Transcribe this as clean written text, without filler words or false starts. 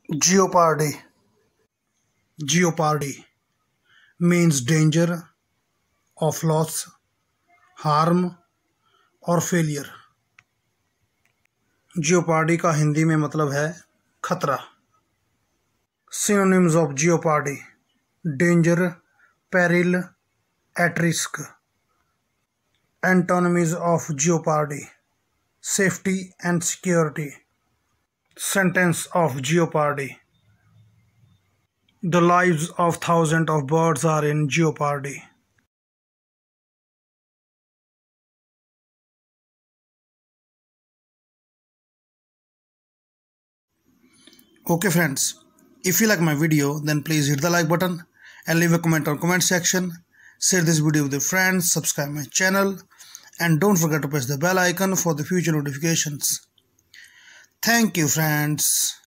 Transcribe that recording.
JEOPARDY. JEOPARDY means danger of loss, harm और failure. JEOPARDY का हिंदी में मतलब है खतरा. Synonyms of JEOPARDY: danger, peril, at risk. Antonyms of JEOPARDY: safety and security. Sentence of JEOPARDY: the lives of thousands of birds are in jeopardy. Okay friends, if you like my video, then please hit the like button and leave a comment on comment section. Share this video with your friends, subscribe my channel, and don't forget to press the bell icon for the future notifications. Thank you friends.